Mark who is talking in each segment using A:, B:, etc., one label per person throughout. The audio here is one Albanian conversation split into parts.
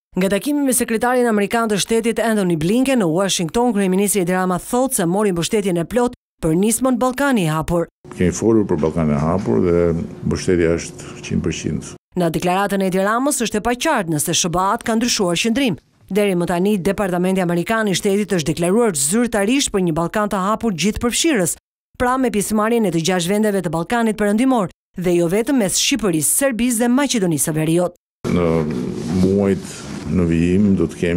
A: Nga takimi me sekretarin amerikan të shtetit Anthony Blinken në Washington, kryeministri Edi Rama thotë se mori mbështetjen e plot për nismën Ballkani i hapur.
B: Kemi folur për Ballkanin e hapur dhe mbështetja është 100%.
A: Në deklaratën e Edi Ramës është e paqartë nëse SBA-t ka ndryshuar qëndrim. Deri më tani, Departamenti Amerikan i Shtetit është deklaruar zyrtarisht për një Ballkan të hapur gjithëpërfshirës, pra me pjesëmarrjen e të 6 vendeve të Ballkanit Perëndimor dhe jo vetëm mes Shqipërisë, Serbisë dhe Maqedonisë së Veriut.
B: Në muajt në vijim do të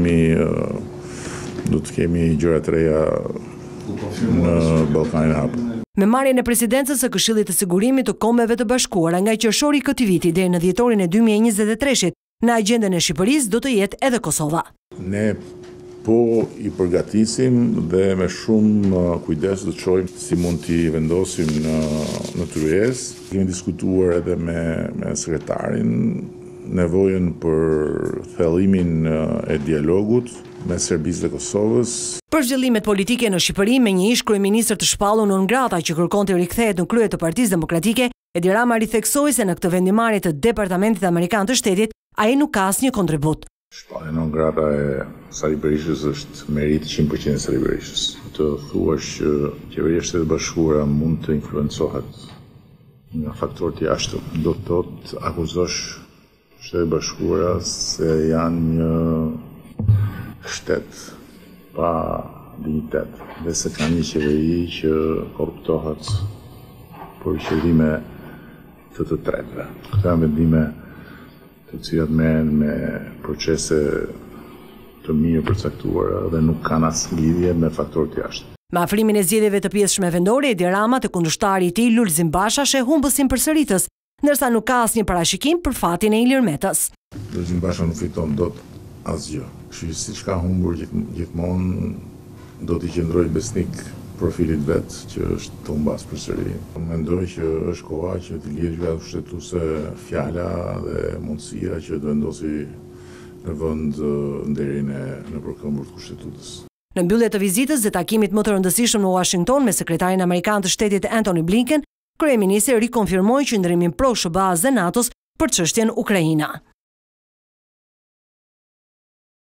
B: kemi gjëra të reja në Ballkanin e hapur.
A: Me marrjen e presidencës së Këshillit të Sigurimit të Kombeve të Bashkuara nga qershori i këtij viti deri në dhjetorin e 2023-shit, në agjendën e Shqipërisë do të jetë edhe Kosova.
B: Ne po i përgatisim dhe me shumë kujdes do të shohim si mund t'i vendosim në tryezë. Kemi diskutuar edhe me sekretarin nevojën për thellimin e dialogut me Serbisë dhe Kosovës.
A: Për zhvillimet politike në Shqipëri, me një ish kryeministër të shpallur non grata që kërkon të rikthehet në krye të Partisë Demokratike, Edi Rama ritheksoi se në këtë vendimarrje të Departamentit Amerikan të Shtetit, ai nuk ka asnjë kontribut.
B: Shpallja non grata e Sali Berishës është merit 100% e Sali Berishës. Të thuash që qeveria e Shtetit Bashkuara mund të influencohet nga faktorë të jashtëm, do të thotë akuzosh Shtetit Bashkuara se janë një shtet pa dignitet dhe se ka një qeveri që korruptohet për qëllime të tretëve. Këto janë vendime të cilat merren me procese të mirë përcaktuara dhe nuk kanë asnjë lidhje me faktorë të jashtëm.
A: Me afrimin e zgjedhjeve të pjesëshme vendore, Edi Rama të kundërshtari i tij Lulzim Basha sheh humbësin përsëritës, ndërsa nuk ka asnjë parashikim për fatin e Ilir Metës.
B: Lulzim Basha nuk fiton dot asgjë. Kështu që siç ka humbur gjithmonë do t'i qëndroj besnik profilit vet që është të humbas përsëri. Mendoj që është koha që të lihet vetë kushtetuese fjala dhe mundësia që të vendosi në vend nderin në përkëmbur të kushtetutës.
A: Në mbyllje të vizitës dhe takimit më të rëndësishëm në Washington me sekretarin amerikan të shtetit Anthony Blinken, kryeministri rikonfirmoi qëndrimin pro SBA-s dhe NATO-s për çështjen Ukraina.